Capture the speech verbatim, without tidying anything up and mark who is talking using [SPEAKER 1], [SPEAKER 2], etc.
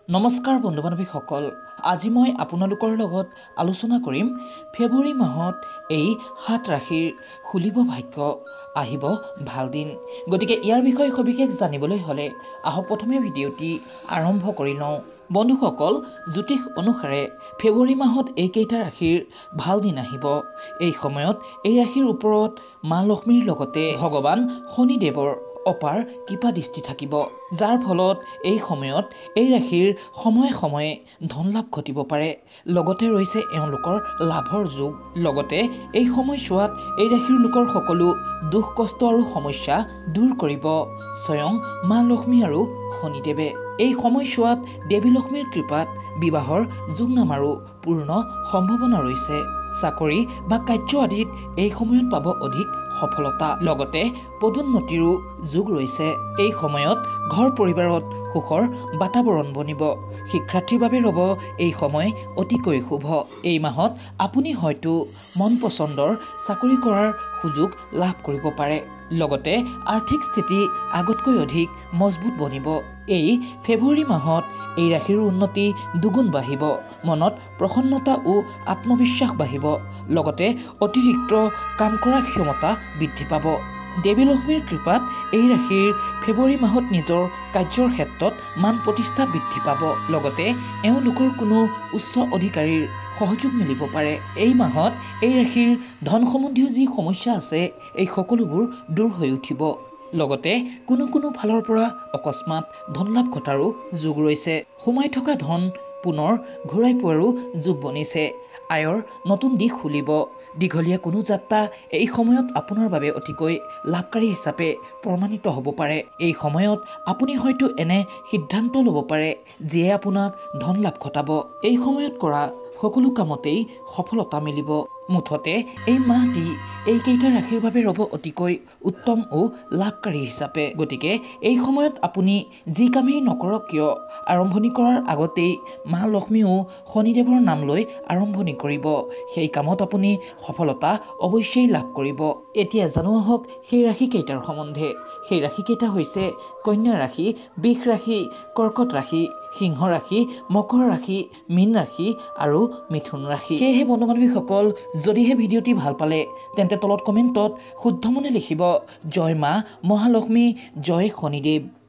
[SPEAKER 1] নমস্কাৰ বন্ধু বান্ধৱীসকল, আজি মই আপোনালোকৰ লগত আলোচনা কৰিম ফেব্ৰুৱাৰী মাহত এই সাত ৰাশিৰ খুলিব ভাগ্য, আহিব ভাল দিন। গতিকে ইয়াৰ বিষয়ে সবিশেষ জানিবলৈ হ'লে আহক প্ৰথমে ভিডিঅ'টি আৰম্ভ কৰি লওঁ। বন্ধুসকল, জ্যোতিষ অনুসাৰে ফেব্ৰুৱাৰী মাহত এইকেইটা ৰাশিৰ ভাল দিন আহিব। এই সময়ত এই ৰাশিৰ ওপৰত মা লক্ষ্মীৰ লগতে ভগৱান শনিদেৱৰ অপাৰ কৃপা দৃষ্টি থাকিব, যাৰ ফলত এই সময়ত এই ৰাশিৰ সময়ে সময়ে ধন লাভ ঘটিব পাৰে। লগতে ৰৈছে এওঁলোকৰ লাভৰ যোগ। লগতে এই সময়ছোৱাত এই ৰাশিৰ লোকৰ সকলো দুখ কষ্ট আৰু সমস্যা দূৰ কৰিব স্বয়ং মা লক্ষ্মী আৰু শনিদেৱে। এই সময়ছোৱাত দেৱী লক্ষ্মীৰ কৃপাত বিবাহৰ যোগনামাৰো পূৰ্ণ সম্ভাৱনা ৰৈছে। চাকৰি বা কাৰ্য আদিত এই সময়ত পাব অধিক সফলতা। লগতে পদোন্নতিৰো যোগ ৰৈছে। এই সময়ত ঘৰ পৰিবাৰত সুখৰ বাতাবৰণ বনিব। শিক্ষাৰ্থীৰ বাবে ৰ'ব এই সময় অতিকৈ শুভ। এই মাহত আপুনি হয়তো মন পচন্দৰ চাকৰি কৰাৰ সুযোগ লাভ কৰিব পাৰে। লগতে আৰ্থিক স্থিতি আগতকৈ অধিক মজবুত বনিব। এই ফেব্ৰুৱাৰী মাহত এই ৰাশিৰ উন্নতি দুগুণ বাঢ়িব। মনত প্ৰসন্নতা ও আত্মবিশ্বাস বাঢ়িব। লগতে অতিৰিক্ত কাম কৰাৰ ক্ষমতা বৃদ্ধি পাব। দেৱী লক্ষ্মীৰ কৃপাত এই ৰাশিৰ ফেব্ৰুৱাৰী মাহত নিজৰ কাৰ্যৰ ক্ষেত্ৰত মান প্ৰতিষ্ঠা বৃদ্ধি পাব। লগতে এওঁলোকৰ কোনো উচ্চ অধিকাৰীৰ সহযোগ মিলিব পাৰে। এই মাহত এই ৰাশিৰ ধন সম্বন্ধীয় যি সমস্যা আছে এই সকলোবোৰ দূৰ হৈ উঠিব। লগতে কোনো কোনো ফালৰ পৰা অকস্মাত ধন লাভ ঘটাৰো যোগ ৰৈছে। সোমাই থকা ধন পুনৰ ঘূৰাই পোৱাৰো যোগ বনিছে। আয়ৰ নতুন দিশ খুলিব। দীঘলীয়া কোনো যাত্ৰা এই সময়ত আপোনাৰ বাবে অতিকৈ লাভকাৰী হিচাপে প্ৰমাণিত হ'ব পাৰে। এই সময়ত আপুনি হয়তো এনে সিদ্ধান্ত ল'ব পাৰে যিয়ে আপোনাক ধন লাভ ঘটাব। এই সময়ত কৰা সকলো কামতেই সফলতা মিলিব। মুঠতে এই মাহটি এইকেইটা ৰাশিৰ বাবে ৰ'ব অতিকৈ উত্তম ও লাভকাৰী হিচাপে। গতিকে এই সময়ত আপুনি যি কামেই নকৰক কিয় আৰম্ভণি কৰাৰ আগতেই মা লক্ষ্মী ও শনিদেৱৰ নাম লৈ আৰম্ভণি কৰিব। সেই কামত আপুনি সফলতা অৱশ্যেই লাভ কৰিব। এতিয়া জানো আহক সেই ৰাশিকেইটাৰ সম্বন্ধে। সেই ৰাশিকেইটা হৈছে কন্যা ৰাশি, বৃষ ৰাশি, কৰ্কট ৰাশি, সিংহ ৰাশি, মকৰ ৰাশি, মীন ৰাশি আৰু মিথুন ৰাশি। সেয়েহে বন্ধু বান্ধৱীসকল, যদিহে ভিডিঅ'টি ভাল পালে তেন্তে তলত কমেণ্টত শুদ্ধ মনে লিখিব জয় মা মহালক্ষ্মী, জয় শনিদেৱ।